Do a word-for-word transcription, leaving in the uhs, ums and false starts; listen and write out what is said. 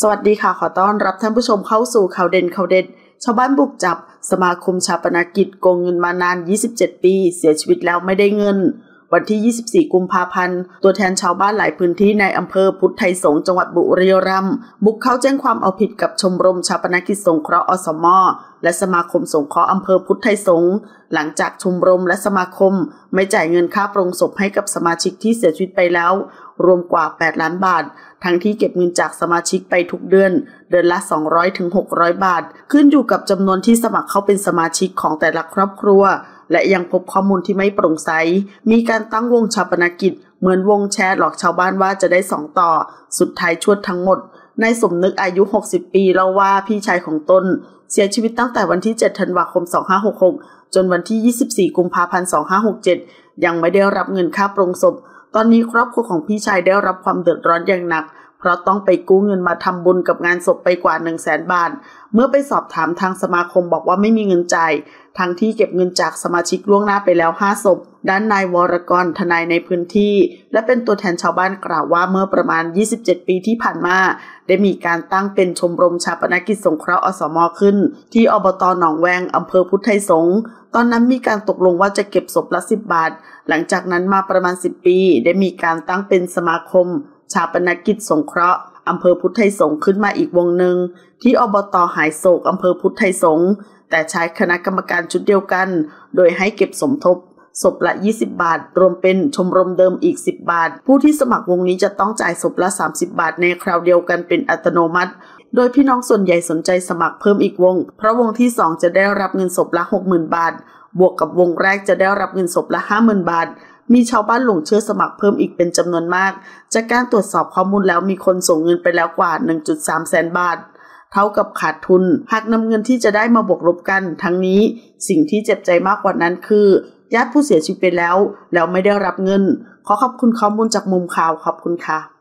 สวัสดีค่ะขอต้อนรับท่านผู้ชมเข้าสู่ข่าวเด่นข่าวเด็ดชาวบ้านบุกจับสมาคมชาปนกิจโกงเงินมานานยี่สิบเจ็ดปีเสียชีวิตแล้วไม่ได้เงินวันที่ยี่สิบสี่กุมภาพันธ์ตัวแทนชาวบ้านหลายพื้นที่ในอำเภอพุทธไทยสงฆ์จังหวัดบุรีรัมย์บุกเข้าแจ้งความเอาผิดกับชมรมชาปนกิจสงเคราะห์อสม.และสมาคมสงเคราะห์อำเภอพุทธไทยสงฆ์หลังจากชมรมและสมาคมไม่จ่ายเงินค่าปรงศพให้กับสมาชิกที่เสียชีวิตไปแล้วรวมกว่าแปดล้านบาททั้งที่เก็บเงินจากสมาชิกไปทุกเดือนเดือนละสองร้อยถึงหกร้อยบาทขึ้นอยู่กับจำนวนที่สมัครเข้าเป็นสมาชิกของแต่ละครอบครัวและยังพบข้อมูลที่ไม่โปร่งใสมีการตั้งวงชาปนกิจเหมือนวงแชร์หลอกชาวบ้านว่าจะได้สองต่อสุดท้ายชวดทั้งหมดนายสมนึกอายุหกสิบปีเล่าว่าพี่ชายของตนเสียชีวิตตั้งแต่วันที่เจ็ดธันวาคมสองพันห้าร้อยหกสิบหกจนวันที่ยี่สิบสี่กุมภาพันธ์สองพันห้าร้อยหกสิบเจ็ดยังไม่ได้รับเงินค่าปรงศพตอนนี้ครอบครัวของพี่ชายได้รับความเดือดร้อนอย่างหนักเพราะต้องไปกู้เงินมาทำบุญกับงานศพไปกว่า หนึ่งแสนบาทเมื่อไปสอบถามทางสมาคมบอกว่าไม่มีเงินจ่ายทั้งที่เก็บเงินจากสมาชิกล่วงหน้าไปแล้วห้าศพด้านนายวรกรทนายในพื้นที่และเป็นตัวแทนชาวบ้านกล่าวว่าเมื่อประมาณยี่สิบเจ็ดปีที่ผ่านมาได้มีการตั้งเป็นชมรมชาปนกิจสงเคราะห์อสม.ขึ้นที่อบต.หนองแวงอำเภอพุทธไทยสงฆ์ตอนนั้นมีการตกลงว่าจะเก็บศพละสิบบาทหลังจากนั้นมาประมาณสิบปีได้มีการตั้งเป็นสมาคมชาปนกิจสงเคราะห์อำเภอพุทธไทยสงฆ์ขึ้นมาอีกวงหนึ่งที่อบต.หายโศกอำเภอพุทธไทยสงฆ์แต่ใช้คณะกรรมการชุดเดียวกันโดยให้เก็บสมทบศพละยี่สิบบาทรวมเป็นชมรมเดิมอีกสิบบาทผู้ที่สมัครวงนี้จะต้องจ่ายศพละสามสิบบาทในคราวเดียวกันเป็นอัตโนมัติโดยพี่น้องส่วนใหญ่สนใจสมัครเพิ่มอีกวงเพราะวงที่สองจะได้รับเงินศพละ หกหมื่นบาทบวกกับวงแรกจะได้รับเงินศพละ ห้าหมื่นบาทมีชาวบ้านหลงเชื่อสมัครเพิ่มอีกเป็นจำนวนมากจากการตรวจสอบข้อมูลแล้วมีคนส่งเงินไปแล้วกว่า หนึ่งจุดสามแสนบาทเท่ากับขาดทุนหากนำเงินที่จะได้มาบวกลบกันทั้งนี้สิ่งที่เจ็บใจมากกว่านั้นคือญาติผู้เสียชีวิตไปแล้วแล้วไม่ได้รับเงินขอขอบคุณข้อมูลจากมุมข่าวขอบคุณค่ะ